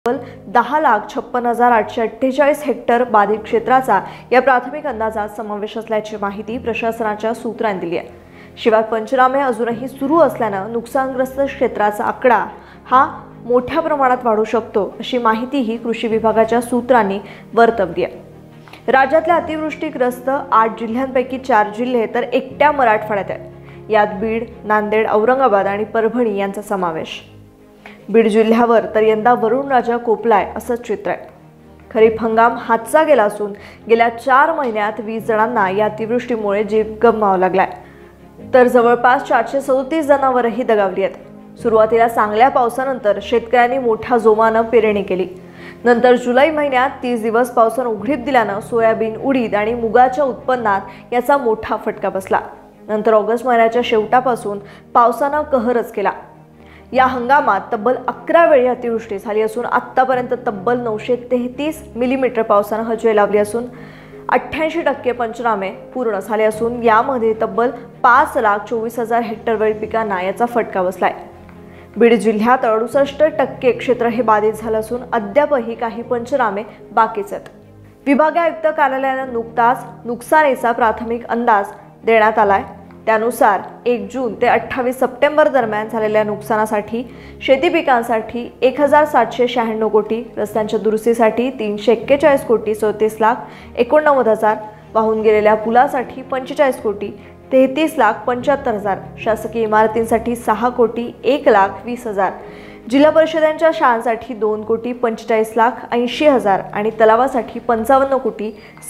10,56,848 hectare बाधित क्षेत्राचा या प्राथमिक अंदाजात समावेश असल्याची माहिती प्रशासनाच्या सूत्रांनी दिली आहे। शिवाय पंचनामे अजूनही सुरू असल्याने नुकसानग्रस्त क्षेत्राचा आकडा हा मोठ्या प्रमाणात वाढू शकतो अशी माहितीही कृषी विभागाच्या सूत्रांनी वर्तवली आहे। राज्यातल्या अतिवृष्टीग्रस्त 8 जिल्ह्यांपैकी 4 जिल्हे तर एकट्या मराठवाड्यात आहेत। यात बीड, नांदेड, औरंगाबाद आणि परभणी यांचा समावेश। बीड जिल्ह्यावर तर यंदा वरुण राजा कोपलाय असं चित्र आहे। खरीप हंगाम हातचा गेला असून गेल्या 4 महिन्यात 20 जणांना या अतिवृष्टीमुळे जीव गमवावा लागलाय, तर जवळपास 437 जनावरही दगावली आहेत। सुरुवातीला चांगल्या पावसानंतर शेतकऱ्यांनी मोठ्या जोमानं पेरणी केली। नंतर जुलै महिन्यात 30 दिवस पावसानं उघडीप दिल्यानं सोयाबीन, उडीद आणि मुगाच्या उत्पन्नात याचा मोठा फटका बसला। नंतर ऑगस्ट महिन्याच्या शेवटापासून पावसानं कहरच केला। या हंगामात तब्बल 11 वेळी अतिवृष्टी झाली असून आतापर्यंत तब्बल 933 मिलीमीटर पावसानं हजेरी लावली असून 88% पंचनामे पूर्ण झाले असून यामध्ये तब्बल 5,24,000 हेक्टर वेळ पिकांना याचा फटका बसलाय। बीड जिल्ह्यात 68% क्षेत्र हे बाधित झालं असून अद्यापही काही पंचनामे बाकीच आहेत। विभागीय आयुक्त कार्यालयाने नुकताच नुकसानीचा प्राथमिक अंदाज देण्यात आलाय। त्यानुसार 1 जून ते 28 सप्टेंबर दरम्यान झालेल्या नुकसानासाठी शेती पिकांसाठी 1,796 कोटी, रस्त्यांच्या दुरुस्तीसाठी 341 कोटी 34,89,000, वाहून गेलेल्या पुलासाठी 45 कोटी 33,75,000, शासकीय इमारतींसाठी 6 कोटी 1,20,000, जिल्हा परिषदांच्या शाळांसाठी 2 कोटी 45,80,000 आणि तलावासाठी 55 कोटी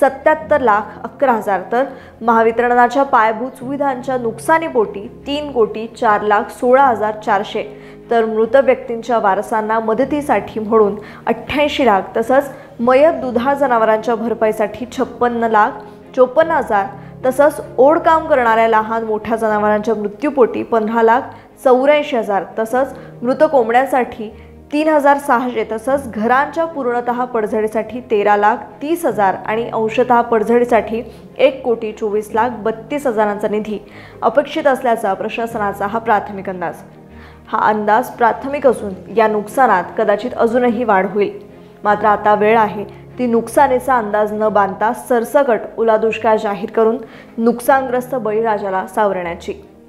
77,11,000, तर महावितरणाच्या पायाभूत सुविधांच्या नुकसानीपोटी 3 कोटी 4,16,400, तर मृत व्यक्तींच्या वारसांना मदतीसाठी म्हणून 88 लाख, तसंच मयत दुधाळ जनावरांच्या भरपाईसाठी 56,54,000, तसंच ओढकाम करणाऱ्या लहान मोठ्या जनावरांच्या मृत्यूपोटी 15,84,000, तसंच मृत कोंबड्यांसाठी 3,600, तसंच घरांच्या पूर्णतः पडझडीसाठी 13,30,000 आणि अंशतः पडझडीसाठी 1 कोटी 24,32,000 निधी अपेक्षित असल्याचा प्रशासनाचा हा प्राथमिक अंदाज। हा अंदाज प्राथमिक असून या नुकसानात कदाचित अजूनही वाढ होईल। मात्र आता वेळ आहे ती नुकसानीचा अंदाज न बांधता सरसकट ओला दुष्काळ जाहीर करून नुकसानग्रस्त बळीराजाला सावरण्याची।